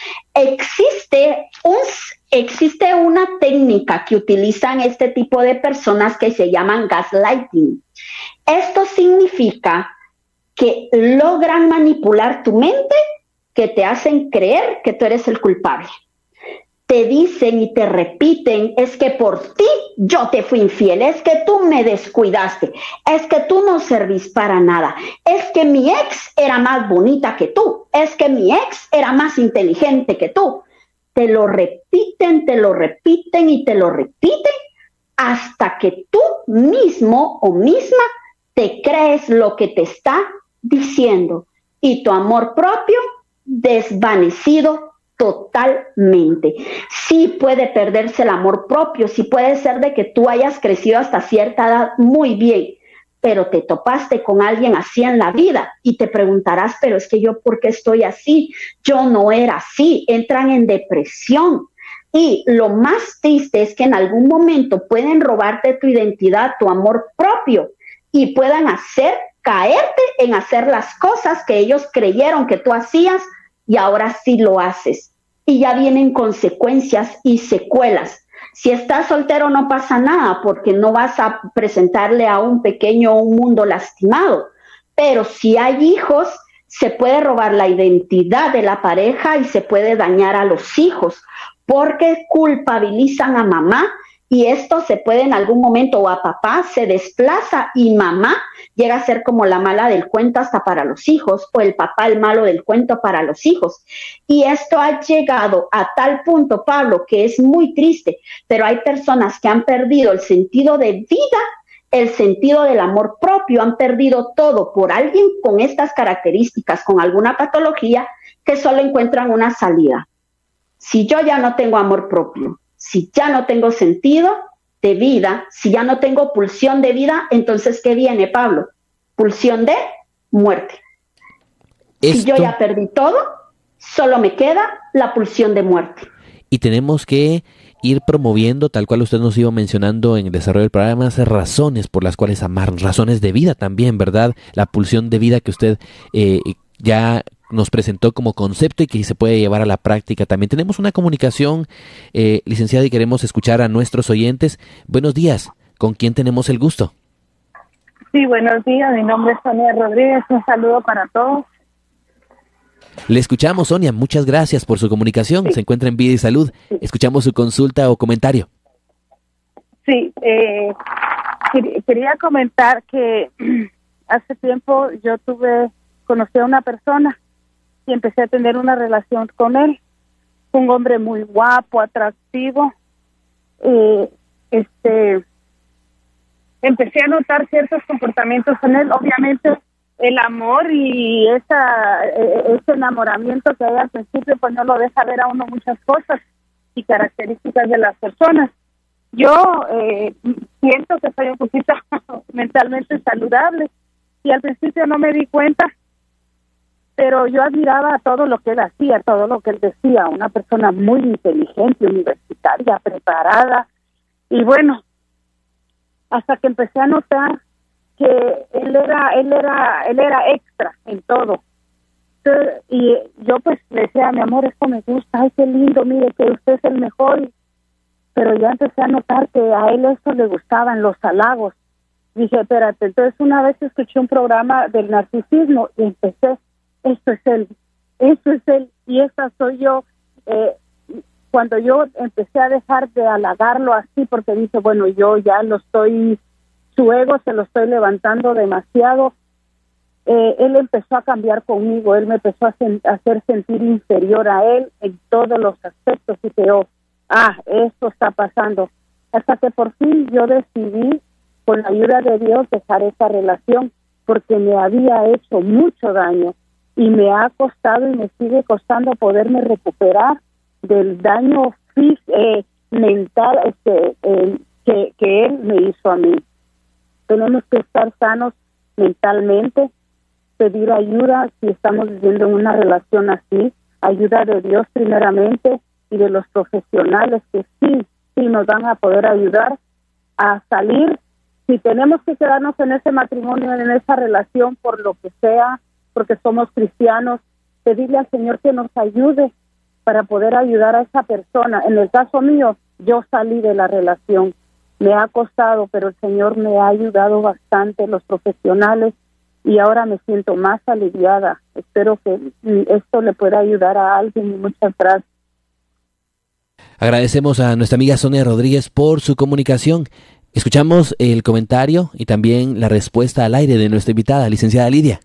Existe una técnica que utilizan este tipo de personas que se llaman gaslighting. Esto significa que logran manipular tu mente, que te hacen creer que tú eres el culpable. Te dicen y te repiten, es que por ti yo te fui infiel, es que tú me descuidaste, es que tú no servís para nada, es que mi ex era más bonita que tú, es que mi ex era más inteligente que tú. Te lo repiten y te lo repiten hasta que tú mismo o misma te crees lo que te está diciendo y tu amor propio desvanecido totalmente. Sí puede perderse el amor propio, sí puede ser de que tú hayas crecido hasta cierta edad muy bien, pero te topaste con alguien así en la vida y te preguntarás, pero es que yo, ¿por qué estoy así? Yo no era así. Entran en depresión. Y lo más triste es que en algún momento pueden robarte tu identidad, tu amor propio. y puedan caerte en hacer las cosas que ellos creyeron que tú hacías y ahora sí lo haces. Y ya vienen consecuencias y secuelas. Si estás soltero no pasa nada porque no vas a presentarle a un pequeño un mundo lastimado. Pero si hay hijos, se puede robar la identidad de la pareja y se puede dañar a los hijos porque culpabilizan a mamá y esto se puede en algún momento, o a papá se desplaza y mamá llega a ser como la mala del cuento hasta para los hijos, o el papá el malo del cuento para los hijos. Y esto ha llegado a tal punto, Pablo, que es muy triste, pero hay personas que han perdido el sentido de vida, el sentido del amor propio, han perdido todo por alguien con estas características, con alguna patología, que solo encuentran una salida. Si yo ya no tengo amor propio, si ya no tengo sentido de vida, si ya no tengo pulsión de vida, entonces ¿qué viene, Pablo? Pulsión de muerte. Si yo ya perdí todo, solo me queda la pulsión de muerte. Y tenemos que ir promoviendo, tal cual usted nos iba mencionando en el desarrollo del programa, esas razones por las cuales amar, razones de vida también, ¿verdad? La pulsión de vida que usted ya nos presentó como concepto y que se puede llevar a la práctica. También tenemos una comunicación, licenciada, y queremos escuchar a nuestros oyentes. Buenos días, ¿con quién tenemos el gusto? Sí, buenos días, mi nombre es Sonia Rodríguez, un saludo para todos. Le escuchamos, Sonia, muchas gracias por su comunicación, se encuentra en vida y salud. Escuchamos su consulta o comentario. Sí, quería comentar que hace tiempo yo conocí a una persona y empecé a tener una relación con él. Un hombre muy guapo, atractivo. Empecé a notar ciertos comportamientos en él. Obviamente el amor y ese enamoramiento que hay al principio pues no lo deja ver a uno muchas cosas y características de las personas. Yo siento que soy un poquito mentalmente saludable y al principio no me di cuenta, pero yo admiraba todo lo que él hacía, todo lo que él decía, una persona muy inteligente, universitaria, preparada, y bueno, hasta que empecé a notar que él era extra en todo. Entonces, y yo pues le decía, mi amor, esto me gusta, ay, qué lindo, mire que usted es el mejor, pero ya empecé a notar que a él eso le gustaban los halagos. Dije, espérate, entonces una vez escuché un programa del narcisismo y empecé, esto es él, y esa soy yo. Cuando yo empecé a dejar de halagarlo así, porque dije, bueno, yo ya su ego se lo estoy levantando demasiado, él empezó a cambiar conmigo, él me empezó a hacer sentir inferior a él en todos los aspectos, y dije, esto está pasando, hasta que por fin yo decidí, con la ayuda de Dios, dejar esa relación, porque me había hecho mucho daño, y me ha costado y me sigue costando poderme recuperar del daño mental que él me hizo a mí. Tenemos que estar sanos mentalmente, pedir ayuda si estamos viviendo en una relación así, ayuda de Dios primeramente y de los profesionales que sí nos van a poder ayudar a salir. Si tenemos que quedarnos en ese matrimonio, en esa relación, por lo que sea, porque somos cristianos, pedirle al Señor que nos ayude para poder ayudar a esa persona. En el caso mío, yo salí de la relación. Me ha costado, pero el Señor me ha ayudado bastante, los profesionales, y ahora me siento más aliviada. Espero que esto le pueda ayudar a alguien y muchas gracias. Agradecemos a nuestra amiga Sonia Rodríguez por su comunicación. Escuchamos el comentario y también la respuesta al aire de nuestra invitada, licenciada Lidia.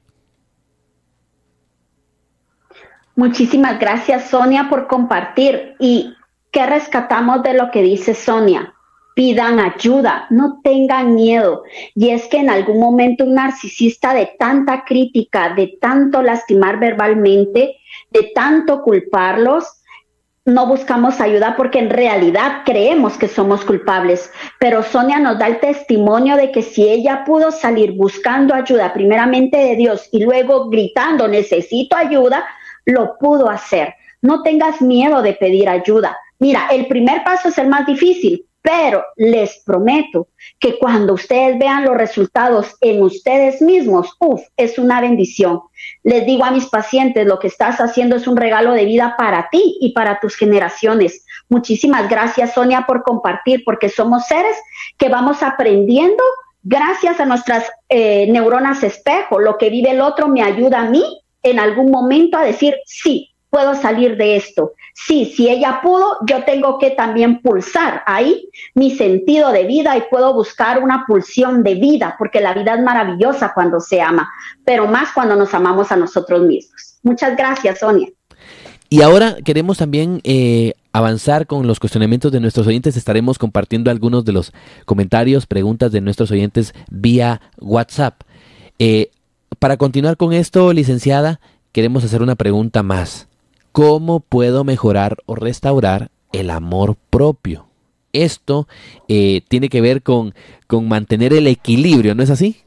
Muchísimas gracias, Sonia, por compartir. ¿Y qué rescatamos de lo que dice Sonia? Pidan ayuda, no tengan miedo. Y es que en algún momento un narcisista, de tanta crítica, de tanto lastimar verbalmente, de tanto culparlos, no buscamos ayuda porque en realidad creemos que somos culpables. Pero Sonia nos da el testimonio de que si ella pudo salir buscando ayuda primeramente de Dios y luego gritando necesito ayuda, lo pudo hacer. No tengas miedo de pedir ayuda. Mira, el primer paso es el más difícil, Pero les prometo que cuando ustedes vean los resultados en ustedes mismos, es una bendición. Les digo a mis pacientes, lo que estás haciendo es un regalo de vida para ti y para tus generaciones. Muchísimas gracias, Sonia, por compartir, porque somos seres que vamos aprendiendo gracias a nuestras neuronas espejo. Lo que vive el otro me ayuda a mí en algún momento a decir, sí, puedo salir de esto. Sí, si ella pudo, yo tengo que también pulsar ahí mi sentido de vida y puedo buscar una pulsión de vida, porque la vida es maravillosa cuando se ama, pero más cuando nos amamos a nosotros mismos. Muchas gracias, Sonia. Y ahora queremos también avanzar con los cuestionamientos de nuestros oyentes. Estaremos compartiendo algunos de los comentarios, preguntas de nuestros oyentes vía WhatsApp. Para continuar con esto, licenciada, queremos hacer una pregunta más. ¿Cómo puedo mejorar o restaurar el amor propio? Esto tiene que ver con mantener el equilibrio, ¿no es así?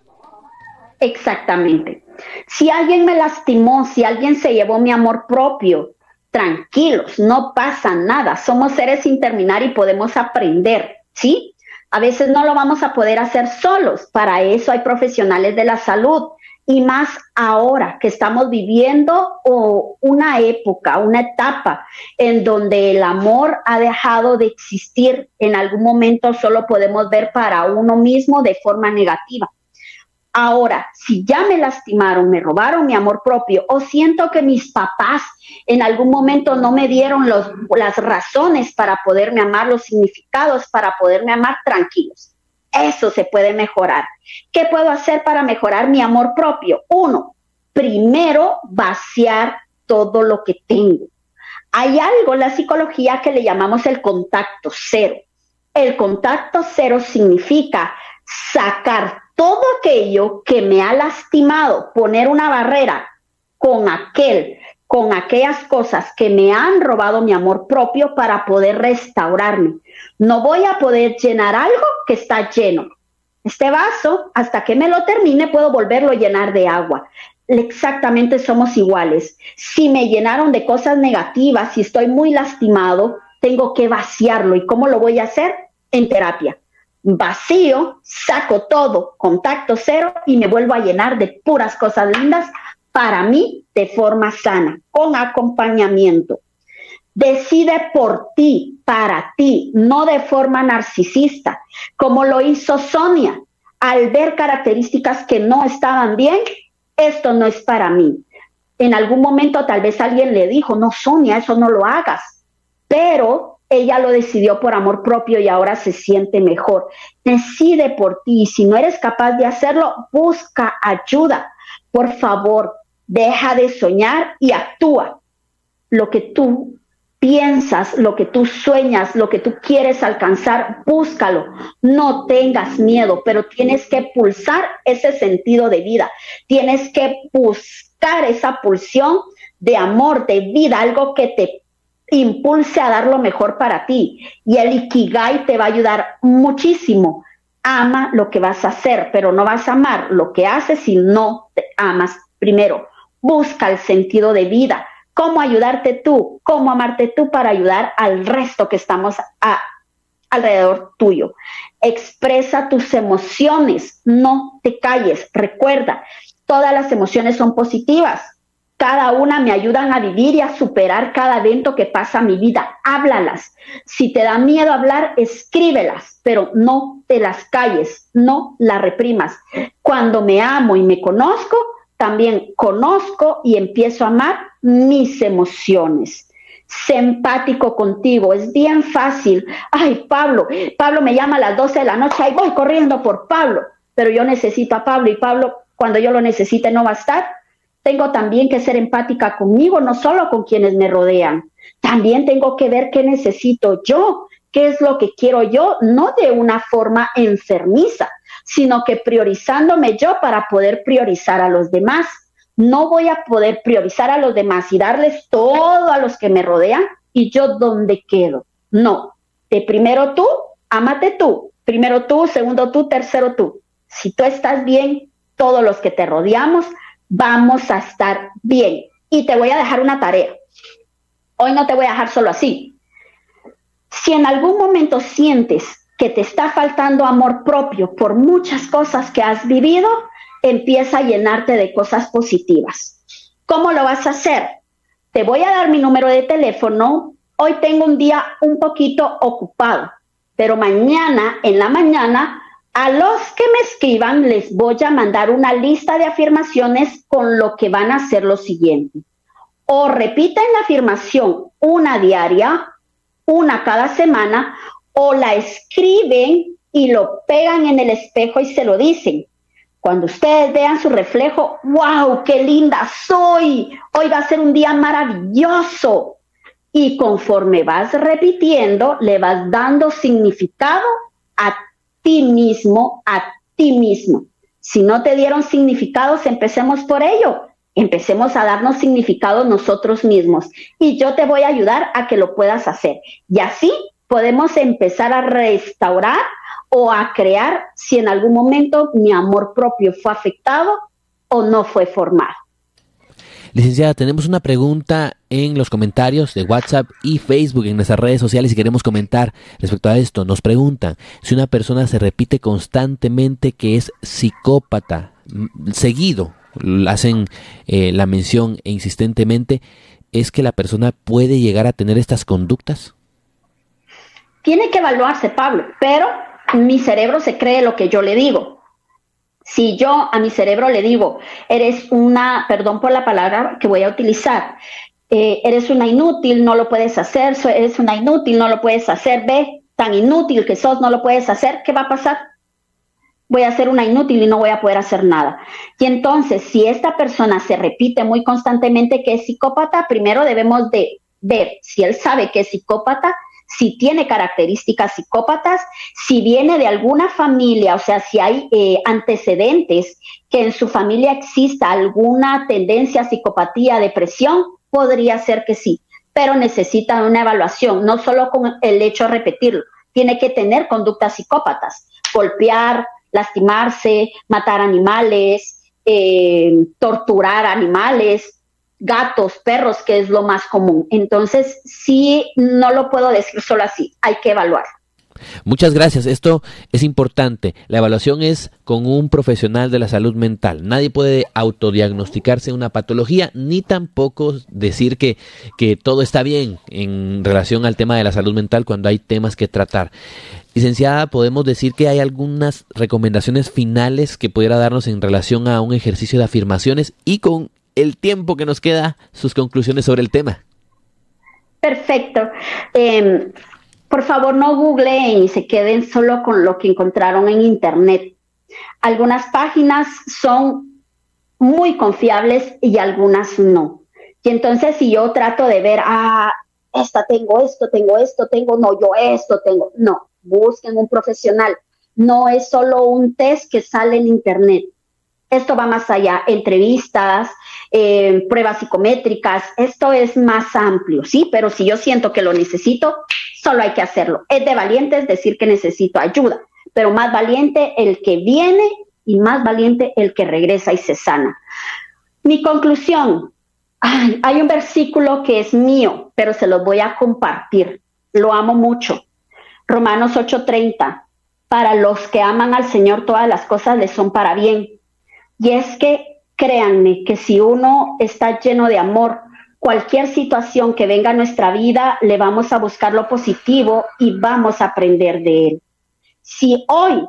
Exactamente. Si alguien me lastimó, si alguien se llevó mi amor propio, tranquilos, no pasa nada. Somos seres sin terminar y podemos aprender, ¿sí? A veces no lo vamos a poder hacer solos. Para eso hay profesionales de la salud. Y más ahora que estamos viviendo una época, una etapa en donde el amor ha dejado de existir. En algún momento solo podemos ver para uno mismo de forma negativa. Ahora, si ya me lastimaron, me robaron mi amor propio, o siento que mis papás en algún momento no me dieron las razones para poderme amar, los significados para poderme amar, tranquilos. Eso se puede mejorar. ¿Qué puedo hacer para mejorar mi amor propio? 1, primero vaciar todo lo que tengo. Hay algo en la psicología que le llamamos el contacto cero. El contacto cero significa sacar todo aquello que me ha lastimado, poner una barrera con aquellas cosas que me han robado mi amor propio para poder restaurarme. No voy a poder llenar algo que está lleno. Este vaso, hasta que me lo termine, puedo volverlo a llenar de agua. Exactamente somos iguales. Si me llenaron de cosas negativas, si estoy muy lastimado, tengo que vaciarlo. ¿Y cómo lo voy a hacer? En terapia. Vacío, saco todo, contacto cero y me vuelvo a llenar de puras cosas lindas para mí de forma sana, con acompañamiento. Decide por ti, para ti, no de forma narcisista, como lo hizo Sonia. Al ver características que no estaban bien, esto no es para mí. En algún momento tal vez alguien le dijo, no, Sonia, eso no lo hagas. Pero ella lo decidió por amor propio y ahora se siente mejor. Decide por ti. Si no eres capaz de hacerlo, busca ayuda. Por favor, deja de soñar y actúa. Lo que tú piensas, lo que tú sueñas, lo que tú quieres alcanzar, búscalo. No tengas miedo, pero tienes que pulsar ese sentido de vida. Tienes que buscar esa pulsión de amor, de vida, algo que te impulse a dar lo mejor para ti. Y el Ikigai te va a ayudar muchísimo. Ama lo que vas a hacer, pero no vas a amar lo que haces si no te amas primero. Busca el sentido de vida. ¿Cómo ayudarte tú? ¿Cómo amarte tú para ayudar al resto que estamos alrededor tuyo? Expresa tus emociones, no te calles. Recuerda, todas las emociones son positivas. Cada una me ayudan a vivir y a superar cada evento que pasa en mi vida. Háblalas. Si te da miedo hablar, escríbelas, pero no te las calles, no las reprimas. Cuando me amo y me conozco, también conozco y empiezo a amar mis emociones. Sé empático contigo, es bien fácil. Ay, Pablo me llama a las 12 de la noche, ahí voy corriendo por Pablo, pero yo necesito a Pablo y Pablo cuando yo lo necesite no va a estar. Tengo también que ser empática conmigo, no solo con quienes me rodean. También tengo que ver qué necesito yo, qué es lo que quiero yo, no de una forma enfermiza, sino que priorizándome yo para poder priorizar a los demás. No voy a poder priorizar a los demás y darles todo a los que me rodean y yo dónde quedo. No, de primero tú, ámate tú. Primero tú, segundo tú, tercero tú. Si tú estás bien, todos los que te rodeamos vamos a estar bien. Y te voy a dejar una tarea. Hoy no te voy a dejar solo así. Si en algún momento sientes que te está faltando amor propio por muchas cosas que has vivido, empieza a llenarte de cosas positivas. ¿Cómo lo vas a hacer? Te voy a dar mi número de teléfono. Hoy tengo un día un poquito ocupado, pero mañana en la mañana a los que me escriban les voy a mandar una lista de afirmaciones con lo que van a hacer lo siguiente. O repiten la afirmación una diaria, una cada semana, o la escriben y lo pegan en el espejo y se lo dicen. Cuando ustedes vean su reflejo, ¡wow! ¡Qué linda soy! Hoy va a ser un día maravilloso. Y conforme vas repitiendo, le vas dando significado a ti mismo, a ti mismo. Si no te dieron significados, empecemos por ello. Empecemos a darnos significado nosotros mismos. Y yo te voy a ayudar a que lo puedas hacer. Y así podemos empezar a restaurar o a crear si en algún momento mi amor propio fue afectado o no fue formado. Licenciada, tenemos una pregunta en los comentarios de WhatsApp y Facebook en nuestras redes sociales y queremos comentar respecto a esto. Nos preguntan si una persona se repite constantemente que es psicópata, seguido, hacen la mención insistentemente, ¿es que la persona puede llegar a tener estas conductas? Tiene que evaluarse, Pablo, pero mi cerebro se cree lo que yo le digo. Si yo a mi cerebro le digo, eres una, perdón por la palabra que voy a utilizar, eres una inútil, no lo puedes hacer, eres una inútil, no lo puedes hacer, ve, tan inútil que sos, no lo puedes hacer, ¿qué va a pasar? Voy a ser una inútil y no voy a poder hacer nada. Y entonces, si esta persona se repite muy constantemente que es psicópata, primero debemos de ver si él sabe que es psicópata, si tiene características psicópatas, si viene de alguna familia, o sea, si hay antecedentes que en su familia exista alguna tendencia a psicopatía, depresión, podría ser que sí, pero necesita una evaluación, no solo con el hecho de repetirlo, tiene que tener conductas psicópatas, golpear, lastimarse, matar animales, torturar animales, gatos, perros, que es lo más común. Entonces, sí, no lo puedo decir solo así, hay que evaluar. Muchas gracias, esto es importante. La evaluación es con un profesional de la salud mental. Nadie puede autodiagnosticarse una patología, ni tampoco decir que todo está bien en relación al tema de la salud mental cuando hay temas que tratar. Licenciada, ¿podemos decir que hay algunas recomendaciones finales que pudiera darnos en relación a un ejercicio de afirmaciones y con el tiempo que nos queda, sus conclusiones sobre el tema? Perfecto. Por favor, no googleen y se queden solo con lo que encontraron en internet. Algunas páginas son muy confiables y algunas no. Y entonces, si yo trato de ver, esta tengo esto, no, yo esto tengo. No, busquen un profesional. No es solo un test que sale en internet. Esto va más allá, entrevistas, pruebas psicométricas, esto es más amplio, ¿sí? Pero si yo siento que lo necesito, solo hay que hacerlo. Es de valientes decir que necesito ayuda, pero más valiente el que viene y más valiente el que regresa y se sana. Mi conclusión, hay un versículo que es mío, pero se los voy a compartir. Lo amo mucho. Romanos 8:30. Para los que aman al Señor, todas las cosas les son para bien. Y es que créanme que si uno está lleno de amor, cualquier situación que venga a nuestra vida, le vamos a buscar lo positivo y vamos a aprender de él. Si hoy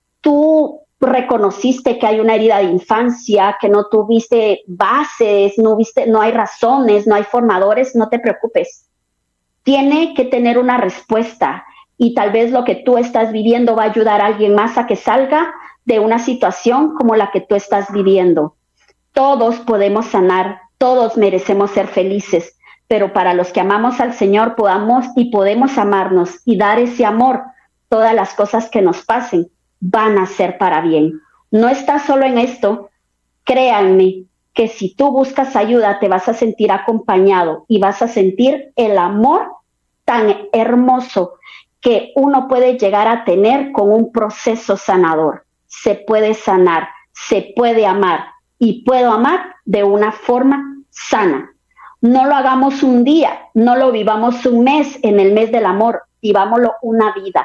tú reconociste que hay una herida de infancia, que no tuviste bases, no hay razones, no hay formadores, no te preocupes. Tiene que tener una respuesta y tal vez lo que tú estás viviendo va a ayudar a alguien más a que salga de una situación como la que tú estás viviendo. Todos podemos sanar, todos merecemos ser felices, pero para los que amamos al Señor podemos amarnos y dar ese amor, todas las cosas que nos pasen van a ser para bien. No estás solo en esto, créanme que si tú buscas ayuda te vas a sentir acompañado y vas a sentir el amor tan hermoso que uno puede llegar a tener con un proceso sanador. Se puede sanar, se puede amar y puedo amar de una forma sana. No lo hagamos un día, no lo vivamos un mes en el mes del amor, vivámoslo una vida.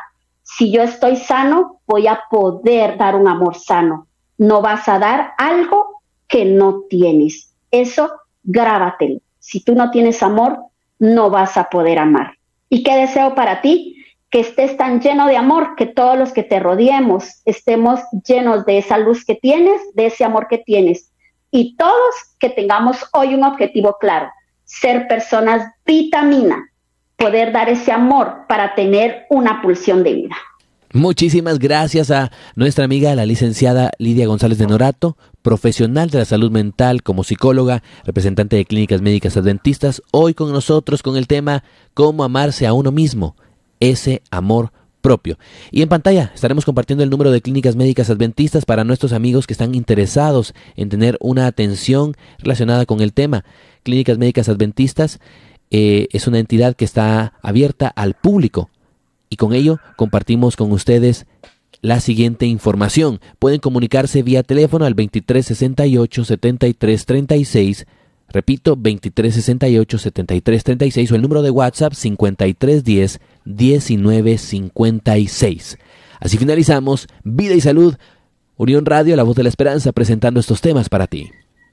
Si yo estoy sano, voy a poder dar un amor sano. No vas a dar algo que no tienes. Eso, grábatelo. Si tú no tienes amor, no vas a poder amar. ¿Y qué deseo para ti? Que estés tan lleno de amor, que todos los que te rodeemos estemos llenos de esa luz que tienes, de ese amor que tienes. Y todos que tengamos hoy un objetivo claro, ser personas vitamina, poder dar ese amor para tener una pulsión de vida. Muchísimas gracias a nuestra amiga, la licenciada Lidia González de Norato, profesional de la salud mental como psicóloga, representante de Clínicas Médicas Adventistas, hoy con nosotros con el tema cómo amarse a uno mismo, ese amor propio. Y en pantalla estaremos compartiendo el número de Clínicas Médicas Adventistas para nuestros amigos que están interesados en tener una atención relacionada con el tema. Clínicas Médicas Adventistas es una entidad que está abierta al público. Y con ello compartimos con ustedes la siguiente información. Pueden comunicarse vía teléfono al 2368-7336. Repito, 2368-7336 o el número de WhatsApp 5310-1956. Así finalizamos Vida y Salud, Unión Radio, la voz de la esperanza, presentando estos temas para ti.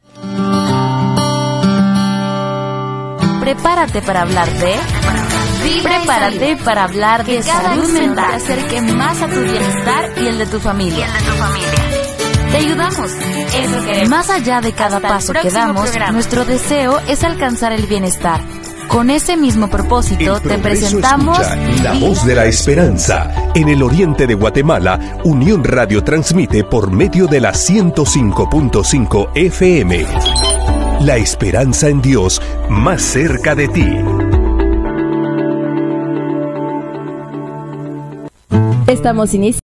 Prepárate para hablar de... Prepárate para hablar de salud mental. Que acerque más a tu bienestar y el de tu familia. Te ayudamos. Eso queremos. Más allá de cada paso que damos, nuestro deseo es alcanzar el bienestar. Con ese mismo propósito te presentamos La Voz de la Esperanza. En el oriente de Guatemala, Unión Radio transmite por medio de la 105.5 FM. La esperanza en Dios, más cerca de ti. Estamos iniciando